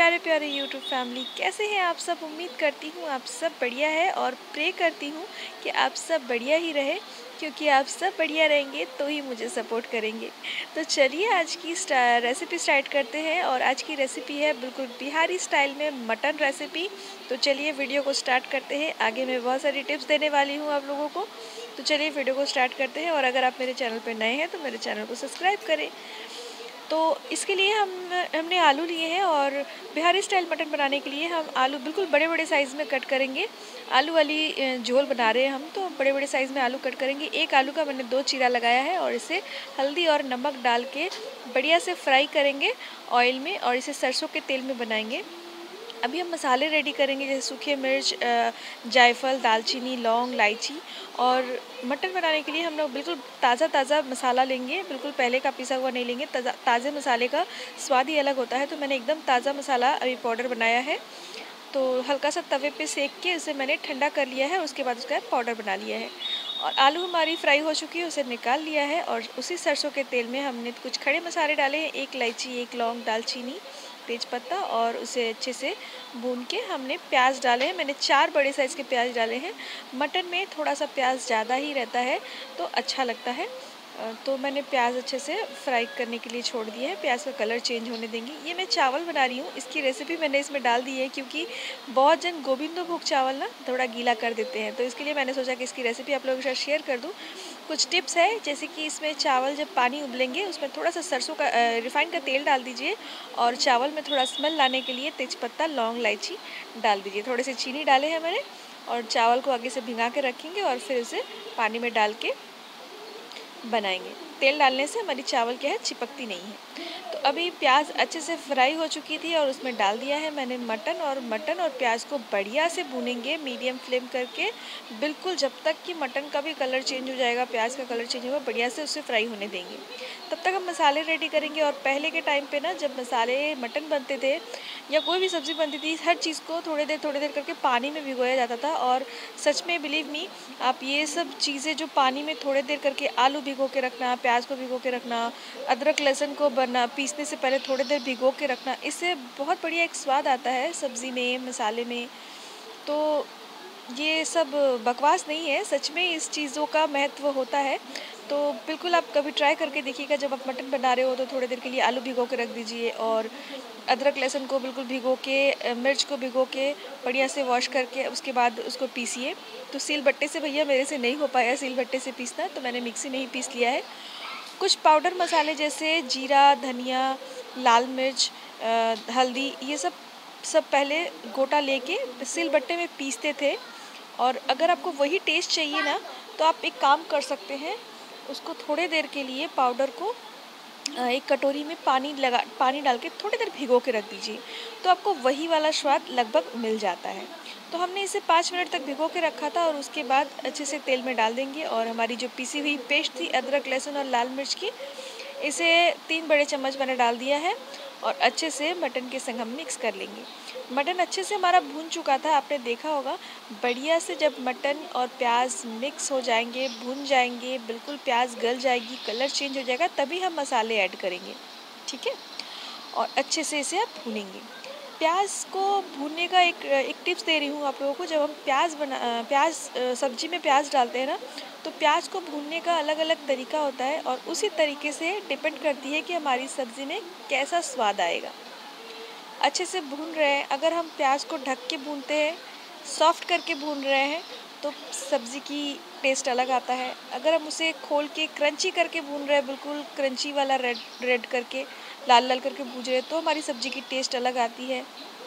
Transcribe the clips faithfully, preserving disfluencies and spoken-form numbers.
प्यारे प्यारे YouTube family, कैसे हैं आप सब। उम्मीद करती हूँ आप सब बढ़िया है और प्रे करती हूँ कि आप सब बढ़िया ही रहे, क्योंकि आप सब बढ़िया रहेंगे तो ही मुझे सपोर्ट करेंगे। तो चलिए आज की स्टा, रेसिपी स्टार्ट करते हैं। और आज की रेसिपी है बिल्कुल बिहारी स्टाइल में मटन रेसिपी। तो चलिए वीडियो को स्टार्ट करते हैं। आगे मैं बहुत सारी टिप्स देने वाली हूँ आप लोगों को। तो चलिए वीडियो को स्टार्ट करते हैं। और अगर आप मेरे चैनल पर नए हैं तो मेरे चैनल को सब्सक्राइब करें। तो इसके लिए हम हमने आलू लिए हैं और बिहारी स्टाइल मटन बनाने के लिए हम आलू बिल्कुल बड़े बड़े साइज़ में कट करेंगे। आलू वाली झोल बना रहे हैं हम, तो बड़े बड़े साइज़ में आलू कट करेंगे। एक आलू का मैंने दो चीरा लगाया है और इसे हल्दी और नमक डाल के बढ़िया से फ्राई करेंगे ऑयल में, और इसे सरसों के तेल में बनाएंगे। अभी हम मसाले रेडी करेंगे, जैसे सूखे मिर्च, जायफल, दालचीनी, लौंग, इलायची। और मटन बनाने के लिए हम लोग बिल्कुल ताज़ा ताज़ा मसाला लेंगे, बिल्कुल पहले का पिसा हुआ नहीं लेंगे। ताज़ा ताज़े मसाले का स्वाद ही अलग होता है। तो मैंने एकदम ताज़ा मसाला अभी पाउडर बनाया है, तो हल्का सा तवे पे सेक के उसे मैंने ठंडा कर लिया है। उसके बाद उसका पाउडर बना लिया है। और आलू हमारी फ्राई हो चुकी है, उसे निकाल लिया है। और उसी सरसों के तेल में हमने कुछ खड़े मसाले डाले हैं, एक इलायची, एक लौंग, दालचीनी, तेज़पत्ता, और उसे अच्छे से भून के हमने प्याज डाले हैं। मैंने चार बड़े साइज़ के प्याज डाले हैं। मटन में थोड़ा सा प्याज ज़्यादा ही रहता है तो अच्छा लगता है। तो मैंने प्याज अच्छे से फ्राई करने के लिए छोड़ दिया है। प्याज का कलर चेंज होने देंगे। ये मैं चावल बना रही हूँ, इसकी रेसिपी मैंने इसमें डाल दी है, क्योंकि बहुत जन गोविंदो भोग चावल ना थोड़ा गीला कर देते हैं। तो इसके लिए मैंने सोचा कि इसकी रेसिपी आप लोगों के साथ शेयर कर दूँ। कुछ टिप्स है, जैसे कि इसमें चावल जब पानी उबलेंगे उसमें थोड़ा सा सरसों का रिफाइंड का तेल डाल दीजिए। और चावल में थोड़ा स्मेल लाने के लिए तेज़पत्ता, लौंग, इलायची डाल दीजिए। थोड़े से चीनी डाले हैं मैंने। और चावल को आगे से भिंगा के रखेंगे और फिर उसे पानी में डाल के बनाएंगे। तेल डालने से हमारी चावल क्या है, चिपकती नहीं है। तो अभी प्याज अच्छे से फ्राई हो चुकी थी और उसमें डाल दिया है मैंने मटन। और मटन और प्याज को बढ़िया से भूनेंगे मीडियम फ्लेम करके, बिल्कुल जब तक कि मटन का भी कलर चेंज हो जाएगा, प्याज का कलर चेंज होगा, बढ़िया से उसे फ्राई होने देंगे। तब तक हम मसाले रेडी करेंगे। और पहले के टाइम पे ना, जब मसाले मटन बनते थे या कोई भी सब्ज़ी बनती थी, हर चीज़ को थोड़ी देर थोड़ी देर करके पानी में भिगोया जाता था। और सच में बिलीव मी, आप ये सब चीज़ें जो पानी में थोड़ी देर करके, आलू भिगो के रखना, प्याज को भिगो के रखना, अदरक लहसुन को बना पीसने से पहले थोड़ी देर भिगो के रखना, इससे बहुत बढ़िया एक स्वाद आता है सब्ज़ी में, मसाले में। तो ये सब बकवास नहीं है, सच में इस चीज़ों का महत्व होता है। तो बिल्कुल आप कभी ट्राई करके देखिएगा। जब आप मटन बना रहे हो तो थोड़ी देर के लिए आलू भिगो के रख दीजिए। और अदरक लहसुन को बिल्कुल भिगो के, मिर्च को भिगो के बढ़िया से वॉश करके उसके बाद उसको पीसिए। तो सीलबट्टे से भैया मेरे से नहीं हो पाया सीलबट्टे से पीसना, तो मैंने मिक्सी में ही पीस लिया है। कुछ पाउडर मसाले जैसे जीरा, धनिया, लाल मिर्च, हल्दी, ये सब सब पहले गोटा लेके सिलबट्टे में पीसते थे। और अगर आपको वही टेस्ट चाहिए ना, तो आप एक काम कर सकते हैं, उसको थोड़े देर के लिए पाउडर को एक कटोरी में पानी लगा पानी डाल के थोड़ी देर भिगो के रख दीजिए, तो आपको वही वाला स्वाद लगभग मिल जाता है। तो हमने इसे पाँच मिनट तक भिगो के रखा था। और उसके बाद अच्छे से तेल में डाल देंगे। और हमारी जो पीसी हुई पेस्ट थी अदरक, लहसुन और लाल मिर्च की, इसे तीन बड़े चम्मच मैंने डाल दिया है। और अच्छे से मटन के संग हम मिक्स कर लेंगे। मटन अच्छे से हमारा भून चुका था, आपने देखा होगा। बढ़िया से जब मटन और प्याज मिक्स हो जाएंगे, भून जाएंगे, बिल्कुल प्याज गल जाएगी, कलर चेंज हो जाएगा, तभी हम मसाले ऐड करेंगे, ठीक है। और अच्छे से इसे आप भूनेंगे। प्याज को भूनने का एक एक टिप्स दे रही हूँ आप लोगों को। जब हम प्याज बना प्याज सब्जी में प्याज डालते हैं ना, तो प्याज को भूनने का अलग अलग तरीका होता है। और उसी तरीके से डिपेंड करती है कि हमारी सब्ज़ी में कैसा स्वाद आएगा। अच्छे से भून रहे हैं, अगर हम प्याज को ढक के भूनते हैं, सॉफ्ट करके भून रहे हैं, तो सब्ज़ी की टेस्ट अलग आता है। अगर हम उसे खोल के क्रंची करके भून रहे हैं, बिल्कुल क्रंची वाला रेड रेड करके, लाल लाल करके भून रहे हैं, तो हमारी सब्ज़ी की टेस्ट अलग आती है।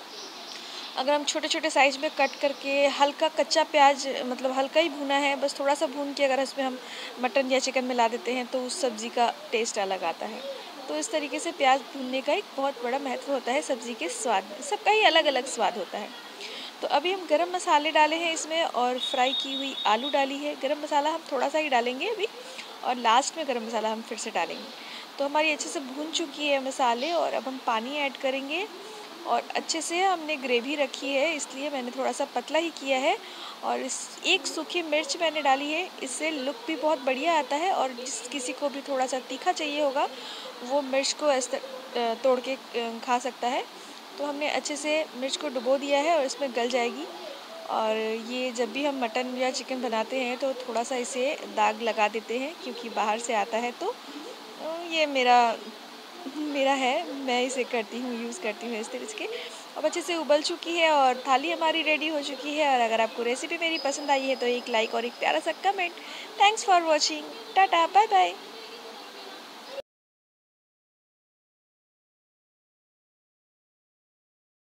अगर हम छोटे छोटे साइज़ में कट करके हल्का कच्चा प्याज, मतलब हल्का ही भुना है, बस थोड़ा सा भून के अगर इसमें हम मटन या चिकन मिला देते हैं, तो उस सब्ज़ी का टेस्ट अलग आता है। तो इस तरीके से प्याज भूनने का एक बहुत बड़ा महत्व होता है सब्ज़ी के स्वाद में। सबका ही अलग अलग स्वाद होता है। तो अभी हम गरम मसाले डाले हैं इसमें, और फ्राई की हुई आलू डाली है। गरम मसाला हम थोड़ा सा ही डालेंगे अभी, और लास्ट में गरम मसाला हम फिर से डालेंगे। तो हमारी अच्छे से भून चुकी है मसाले, और अब हम पानी ऐड करेंगे। और अच्छे से हमने ग्रेवी रखी है, इसलिए मैंने थोड़ा सा पतला ही किया है। और इस एक सूखी मिर्च मैंने डाली है, इससे लुक भी बहुत बढ़िया आता है। और जिस किसी को भी थोड़ा सा तीखा चाहिए होगा, वो मिर्च को ऐसे तोड़ के खा सकता है। तो हमने अच्छे से मिर्च को डुबो दिया है और इसमें गल जाएगी। और ये जब भी हम मटन या चिकन बनाते हैं तो थोड़ा सा इसे दाग लगा देते हैं, क्योंकि बाहर से आता है। तो अ, ये मेरा मेरा है, मैं इसे करती हूँ, यूज़ करती हूँ इस तरीके के। अब अच्छे से उबल चुकी है और थाली हमारी रेडी हो चुकी है। और अगर आपको रेसिपी मेरी पसंद आई है तो एक लाइक और एक प्यारा सा कमेंट। Thanks for watching. Tata, bye bye.